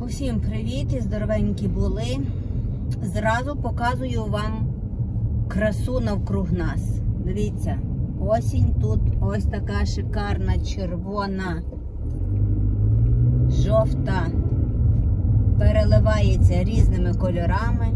Усім привіт і здоровенькі були. Зразу показую вам красу навкруг нас. Дивіться, осінь тут ось така шикарна, червона, жовта, переливається різними кольорами.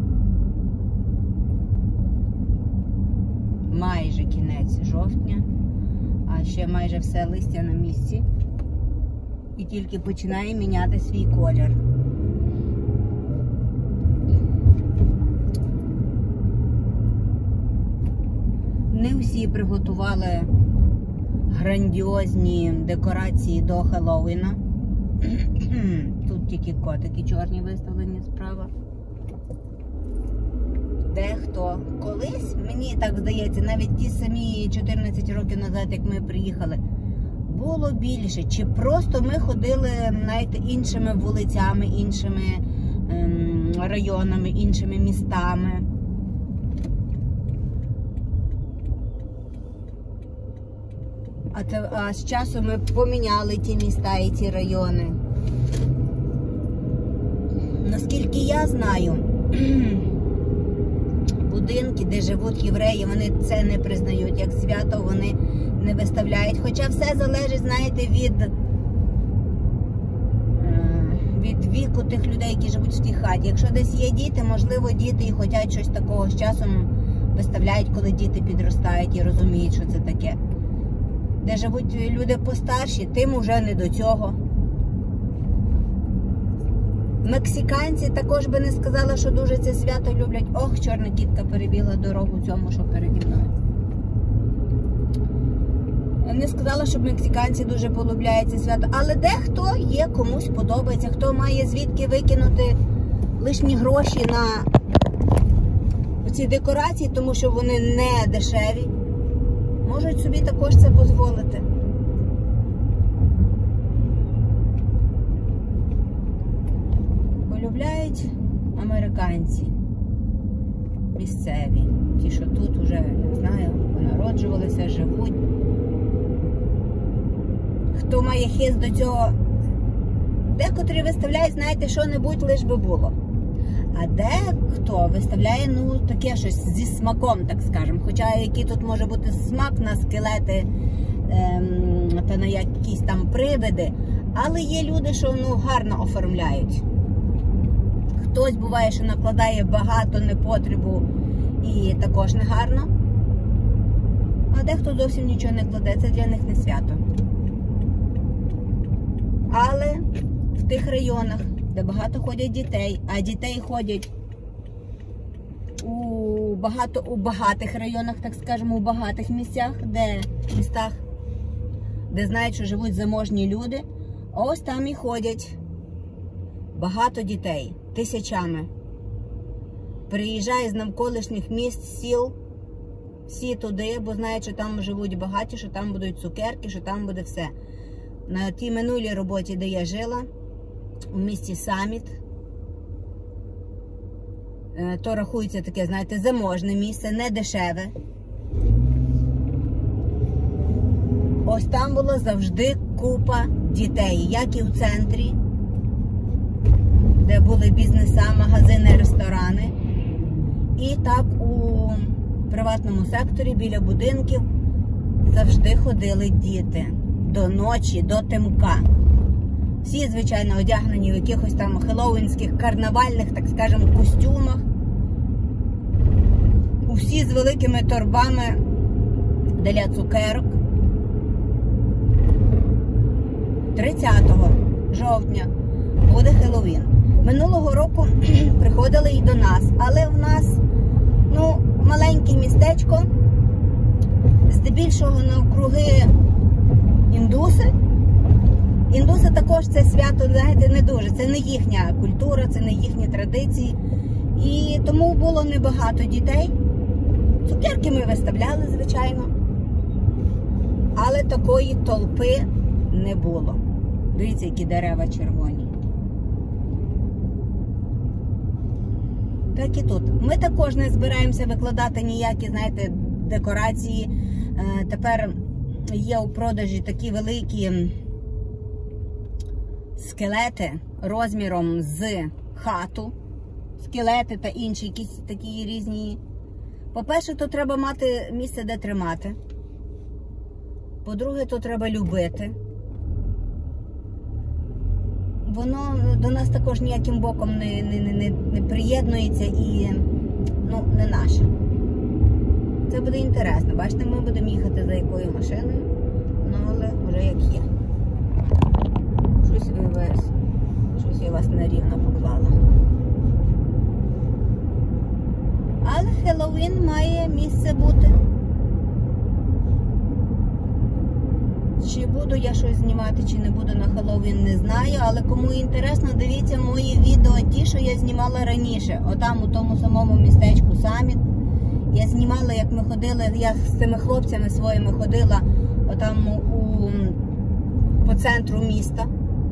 Майже кінець жовтня, а ще майже все листя на місці. І тільки починає міняти свій колір. Не всі приготували грандіозні декорації до Хеллоуіна. Тут тільки котики чорні виставлені справа. Дехто колись, мені так здається, навіть ті самі 14 років назад, як ми приїхали, було більше. Чи просто ми ходили, знаєте, іншими вулицями, іншими районами, іншими містами. А з часом ми поміняли ті міста і ті райони. Наскільки я знаю, будинки, де живуть євреї, вони це не признають як свято, вони не виставляють. Хоча все залежить, знаєте, від віку тих людей, які живуть в тій хаті. Якщо десь є діти, можливо, діти і хочуть щось такого з часом виставляють, коли діти підростають і розуміють, що це таке. Де живуть люди постарші, тим уже не до цього. Мексиканці також би не сказали, що дуже це свято люблять. Ох, чорна кітка перебігла дорогу цьому, що переді мною. Не сказала, щоб мексиканці дуже полюбляють це свято. Але дехто є, комусь подобається, хто має звідки викинути лишні гроші на ці декорації, тому що вони не дешеві, можуть собі також це дозволити. Полюбляють американці місцеві, ті, що тут вже, не знаю, народжувалися, живуть. Хто має хист до цього, декотрі виставляють, знаєте, що-небудь лиш би було. А дехто виставляє, ну, таке щось зі смаком, так скажемо. Хоча який тут може бути смак на скелети та на якісь там привиди. Але є люди, що, ну, гарно оформляють. Хтось буває, що накладає багато непотребу і також негарно. А дехто зовсім нічого не кладе, це для них не свято. Але в тих районах, де багато ходять дітей, а дітей ходять у багатих районах, так скажемо, у багатих місцях, де знають, що живуть заможні люди, ось там і ходять багато дітей, тисячами. Приїжджають з навколишніх міст, сіл, всі туди, бо знають, що там живуть багаті, що там будуть цукерки, що там буде все. На тій минулій роботі, де я жила, у місті Саміт, то рахується таке, знаєте, заможне місце, не дешеве. Ось там було завжди купа дітей, як і в центрі, де були бізнеса, магазини, ресторани. І так у приватному секторі, біля будинків, завжди ходили діти. До ночі, до темка. Всі, звичайно, одягнені в якихось там хеллоуінських, карнавальних, так скажемо, костюмах. Усі з великими торбами для цукерок. 30 жовтня буде Хеллоуін. Минулого року приходили і до нас, але в нас, ну, маленьке містечко, здебільшого навкруги індуси. Індуси також це свято, знаєте, не дуже. Це не їхня культура, це не їхні традиції. І тому було небагато дітей. Цукерки ми виставляли, звичайно. Але такої толпи не було. Дивіться, які дерева червоні. Так і тут. Ми також не збираємося викладати ніякі, знаєте, декорації. Тепер є у продажі такі великі скелети розміром з хату, скелети та інші якісь такі різні. По-перше, то треба мати місце, де тримати. По-друге, то треба любити. Воно до нас також ніяким боком не приєднується і, не наше. Це буде інтересно. Бачите, ми будемо їхати за якою машиною, але вже як є. Щось я вас нерівно поклала. Але Хеллоуін має місце бути. Чи буду я щось знімати, чи не буду на Хеллоуін, не знаю. Але кому інтересно, дивіться мої відео, ті, що я знімала раніше. Отам, у тому самому містечку Саміт. Я знімала, як ми ходили, я з цими хлопцями своїми ходила отам по центру міста.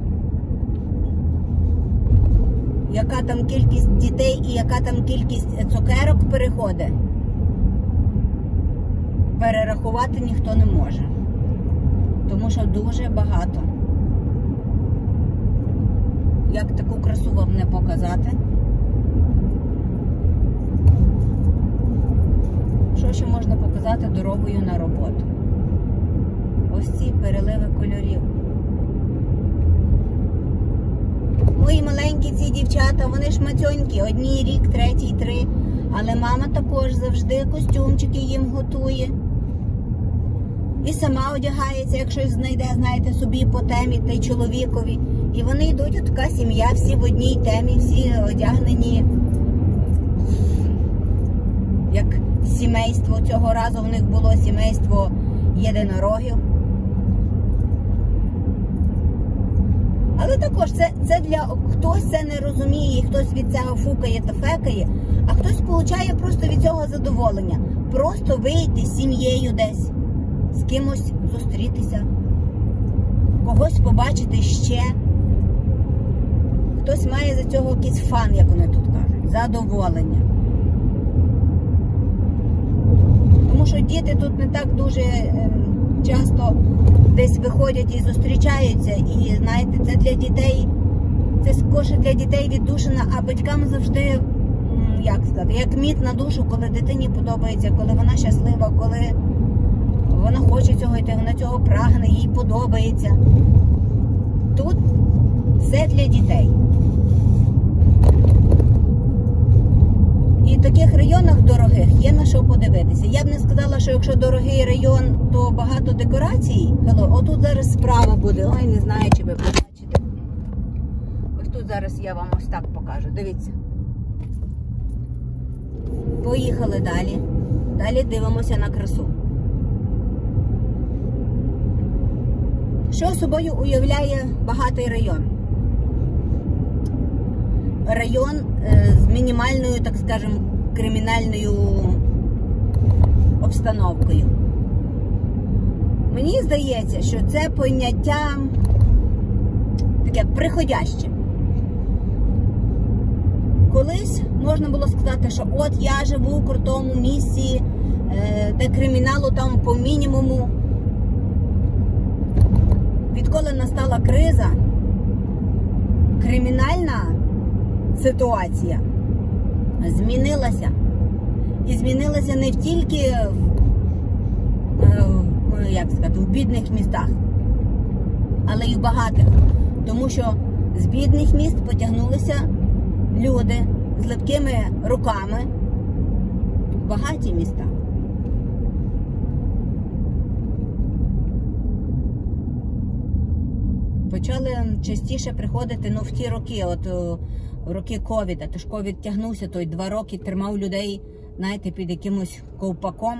Яка там кількість дітей і яка там кількість цукерок переходить, перерахувати ніхто не може. Тому що дуже багато. Як таку красу вам не показати? Що ще можна показати дорогою на роботу? Ось ці переливи кольорів. Мої маленькі ці дівчата, вони шматьонькі, одній рік, третій 3. Але мама також завжди костюмчики їм готує. І сама одягається, як щось знайде, знаєте, собі по темі, та й чоловікові. І вони йдуть, от така сім'я, всі в одній темі, всі одягнені, як сімейство. Цього разу в них було сімейство єдинорогів. Але також це для хтось це не розуміє, і хтось від цього фукає та фекає, а хтось получає просто від цього задоволення. Просто вийти з сім'єю десь, з кимось зустрітися, когось побачити ще. Хтось має за цього якийсь фан, як вони тут кажуть, задоволення. Тому що діти тут не так дуже часто десь виходять і зустрічаються, і, знаєте, це для дітей, це скорше для дітей віддушина, а батькам завжди, як сказати, як мід на душу, коли дитині подобається, коли вона щаслива, коли вона хоче цього йти, вона цього прагне, їй подобається. Тут все для дітей. І в таких районах дорогих є на що подивитися. Я б не сказала, що якщо дорогий район, то багато декорацій. Отут зараз справа буде. Ой, не знаю, чи ви побачите. Ось тут зараз я вам ось так покажу. Дивіться. Поїхали далі. Далі дивимося на красу. Що собою уявляє багатий район? Район з мінімальною, так скажемо, кримінальною обстановкою. Мені здається, що це поняття таке приходяще. Колись можна було сказати, що от я живу в крутому місці, де криміналу там по мінімуму. Відколи настала криза, кримінальна ситуація змінилася. І змінилася не тільки в бідних містах, але й в багатих. Тому що з бідних міст потягнулися люди з липкими руками в багаті міста. Почали частіше приходити, в ті роки, роки ковіда. Тож ковід тягнувся, той 2 роки тримав людей, знаєте, під якимось ковпаком.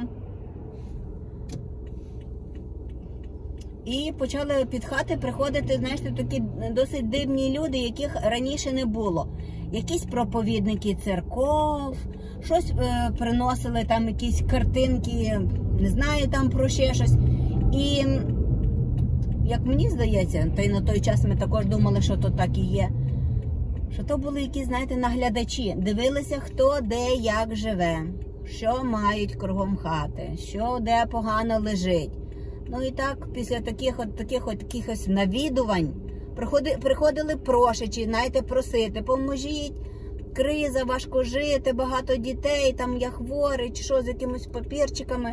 І почали під хати приходити, знаєте, такі досить дивні люди, яких раніше не було. Якісь проповідники церков, щось приносили, там якісь картинки, не знаю, там про ще щось. І як мені здається, та й на той час ми також думали, що то так і є, що то були якісь, знаєте, наглядачі. Дивилися, хто де як живе, що мають кругом хати, що де погано лежить. Ну і так, після таких якихось навідувань приходили прошичі, знаєте, просити, поможіть, криза, важко жити, багато дітей, там я хворий, чи що з якимось папірчиками.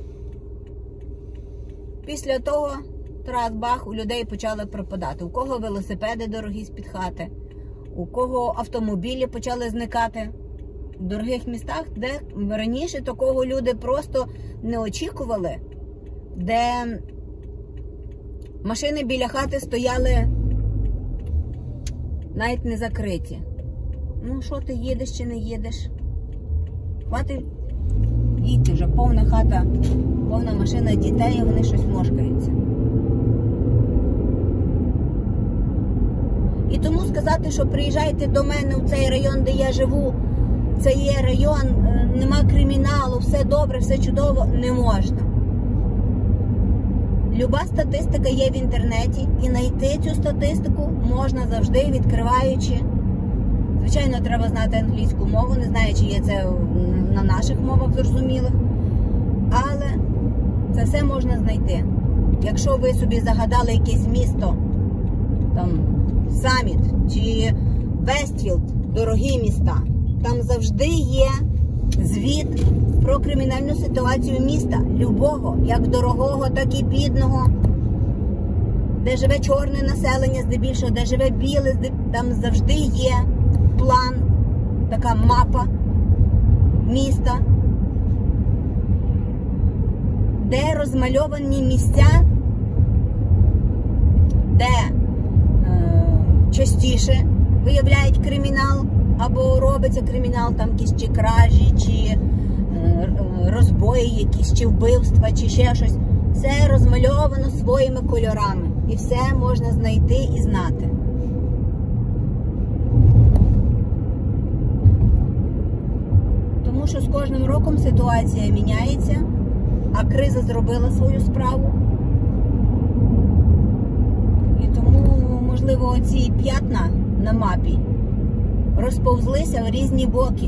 Після того, трас-бах, у людей почали пропадати. У кого велосипеди дорогі з-під хати, у кого автомобілі почали зникати. В дорогих містах, де раніше такого люди просто не очікували, де машини біля хати стояли навіть не закриті. Ну, що ти, їдеш чи не їдеш? Хватить, їдьте вже, повна хата, повна машина дітей, і вони щось мошкаються. І тому сказати, що приїжджайте до мене в цей район, де я живу, це є район, нема криміналу, все добре, все чудово, не можна. Люба статистика є в інтернеті, і знайти цю статистику можна завжди, відкриваючи. Звичайно, треба знати англійську мову, не знаю, чи є це на наших мовах зрозумілих, але це все можна знайти. Якщо ви собі загадали якесь місто, там, Саміт чи Вестфілд, дорогі міста, там завжди є звіт про кримінальну ситуацію міста, любого, як дорогого, так і бідного, де живе чорне населення здебільшого, де живе біле, там завжди є план, така мапа міста, де розмальовані місця, де частіше виявляють кримінал, або робиться кримінал, там якісь чи кражі, чи розбої якісь, чи вбивства, чи ще щось. Все розмальовано своїми кольорами. І все можна знайти і знати. Тому що з кожним роком ситуація міняється, а криза зробила свою справу. І тому, можливо, оці п'ятна на мапі розповзлися в різні боки.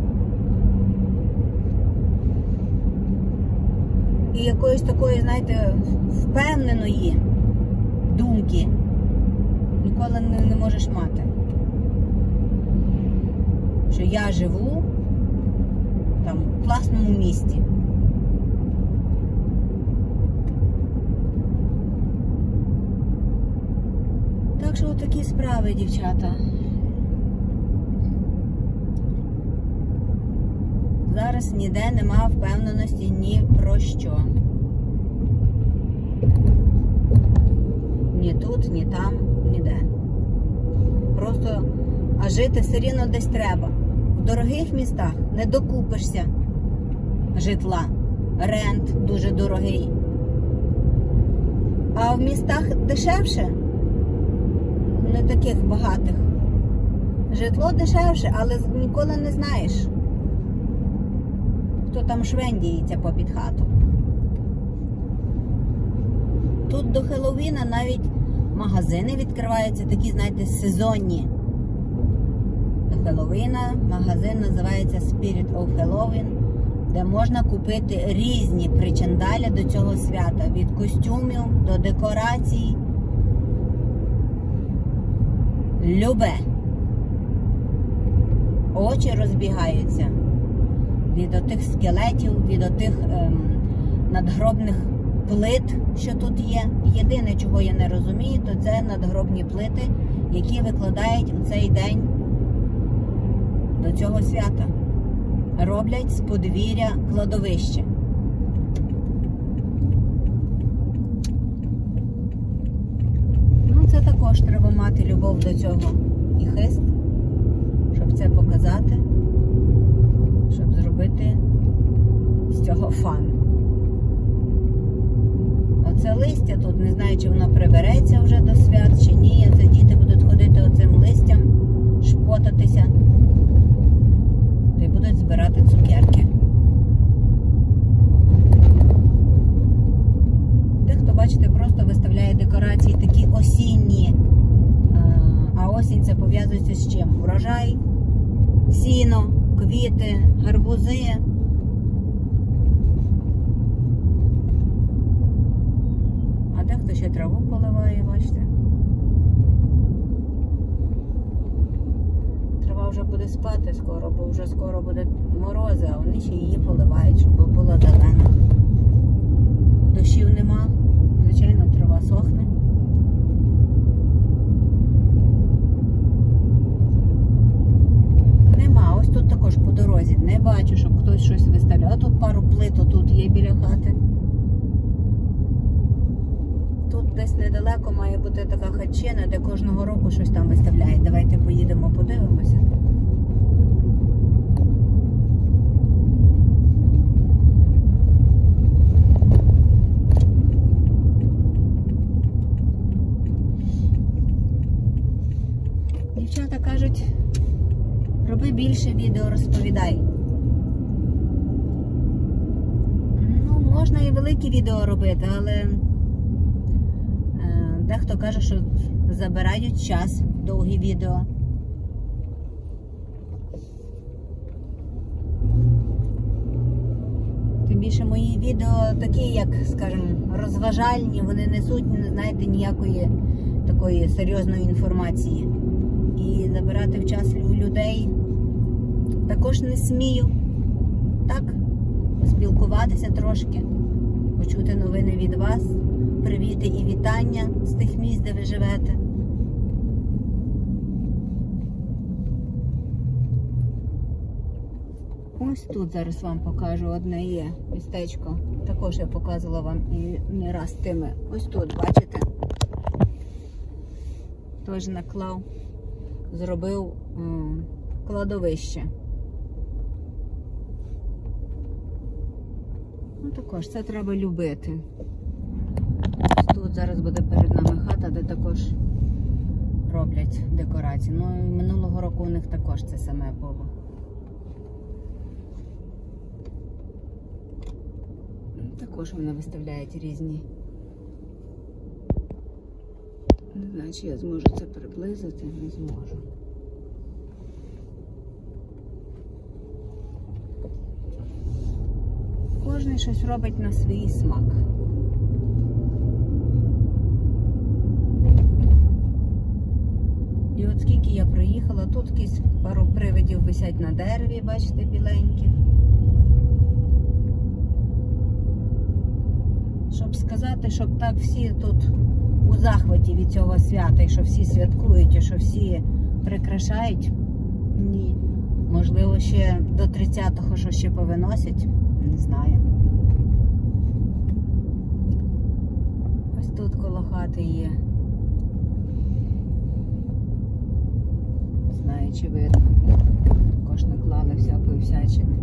І якоїсь такої, знаєте, впевненої думки ніколи не можеш мати. Що я живу там в класному місті. Так що отакі справи, дівчата. Зараз ніде нема впевненості ні про що. Ні тут, ні там, ніде. Просто, а жити все рівно десь треба. В дорогих містах не докупишся житла. Рент дуже дорогий. А в містах дешевше, не таких багатих. Житло дешевше, але ніколи не знаєш, хто там швендіється попід хату. Тут до Хеллоуіна навіть магазини відкриваються, такі, знаєте, сезонні. До Хеллоуіна магазин називається Spirit of Halloween, де можна купити різні причандалі до цього свята. Від костюмів до декорацій. Любе. Очі розбігаються від отих скелетів, від отих надгробних плит, що тут є. Єдине, чого я не розумію, то це надгробні плити, які викладають у цей день до цього свята. Роблять з подвір'я кладовище. Ну, це також треба мати любов до цього і хист, щоб це показати, щоб зробити з цього фан. Оце листя тут, не знаю, чи воно прибереться вже до свят, чи ні. Це діти будуть ходити оцим листям, шпотатися, і будуть збирати цукерки. Дехто, бачите, просто виставляє декорації такі осінні. А осінь це пов'язується з чим? Урожай, сіно, квіти, гарбузи. А дехто ще траву поливає, бачите. спати скоро, бо вже скоро буде морози, а вони ще її поливають, щоб була зелена. Дощів нема, звичайно, трава сохне. Нема, ось тут також по дорозі. Не бачу, щоб хтось щось виставляв. А тут пару плит тут є біля хати. Тут десь недалеко має бути така хатчина, де кожного року щось там виставляють. Давайте поїдемо, подивимося. Дівчата кажуть, роби більше відео, розповідай. Ну, можна і великі відео робити, але дехто каже, що забирають час довгі відео. Тим більше мої відео такі, як, скажімо, розважальні, вони несуть, знаєте, ніякої такої серйозної інформації. І забирати в час людей також не смію. Так, поспілкуватися трошки, почути новини від вас, привіти і вітання з тих місць, де ви живете. Ось тут зараз вам покажу одне є містечко. Також я показувала вам і не раз тими. Ось тут, бачите? Теж наклав, зробив кладовище. Ну також, це треба любити. Ось тут зараз буде перед нами хата, де також роблять декорації. Ну і минулого року у них також це саме було. Також вони виставляють різні. Не знаю, чи я зможу це приблизити, не зможу. Кожен щось робить на свій смак. І от скільки я проїхала, тут якісь пару привидів висять на дереві, бачите, біленьких. Щоб сказати, щоб так всі тут у захваті від цього свята, і що всі святкують, і що всі прикрашають, ні. Можливо, ще до 30-го що ще повиносять, не знаю. Ось тут коло хати є. Не знаю, чи видно. Також наклали всякої всячини.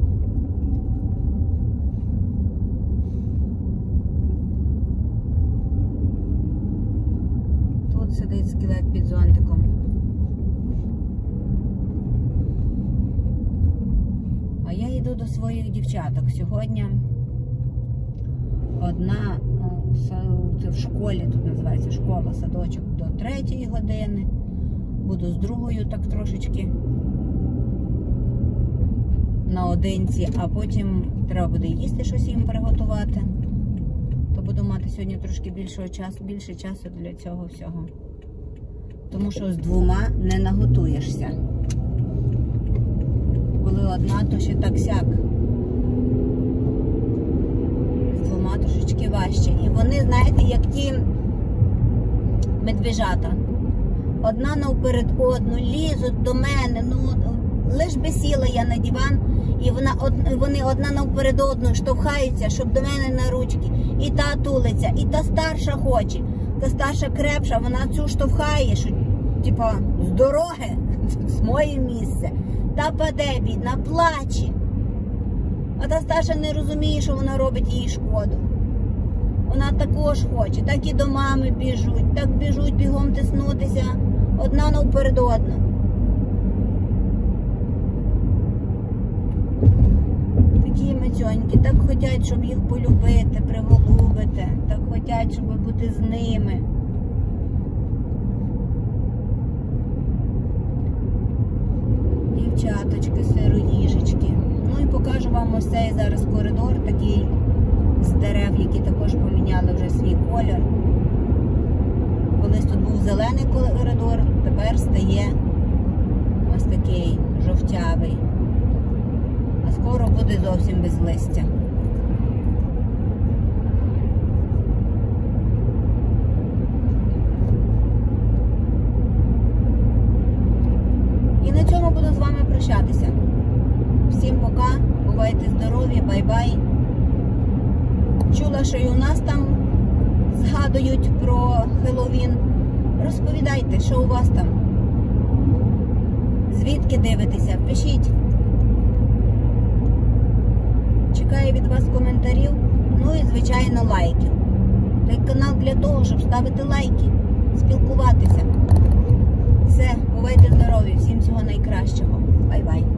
Тут сидить скелет під зонтиком. А я йду до своїх дівчаток. Сьогодні одна в школі, тут називається школа, садочок, до 3-ї години. Буду з другою так трошечки наодинці, а потім треба буде їсти щось їм приготувати. То буду мати сьогодні трошки більше часу для цього всього. Тому що з двома не наготуєшся. Коли одна, то ще так-сяк. З двома трошечки важче. І вони, знаєте, як ті медвежата. Одна навперед одну, лізуть до мене, ну, лиш би сіла я на диван, і вони одна навперед одну штовхаються, щоб до мене на ручки. І та тулиться, і та старша хоче. Та старша крепша, вона цю штовхає, що, типа, з дороги, з моє місце. Та паде, бідна, плаче. А та старша не розуміє, що вона робить їй шкоду. Вона також хоче, так і до мами біжуть, так біжуть бігом тиснутися, одна навперед одну. Такі мацьоньки, так хочуть, щоб їх полюбити, приголубити, так хочуть, щоб бути з ними. Дівчаточки, сироїжечки. Ну і покажу вам ось цей зараз коридор, такий з дерев, які також поміняли вже свій колір. Колись тут був зелений коридор, тепер стає ось такий жовтявий. зовсім без листя. І на цьому буду з вами прощатися. Всім пока, бувайте здорові, бай-бай. Чула, що і у нас там згадують про Хеллоуін. Розповідайте, що у вас там. Звідки дивитеся? Пишіть. Чекаю від вас коментарів, ну і, звичайно, лайків. Той канал для того, щоб ставити лайки, спілкуватися. Все, бувайте здорові, всім всього найкращого. Бай-бай.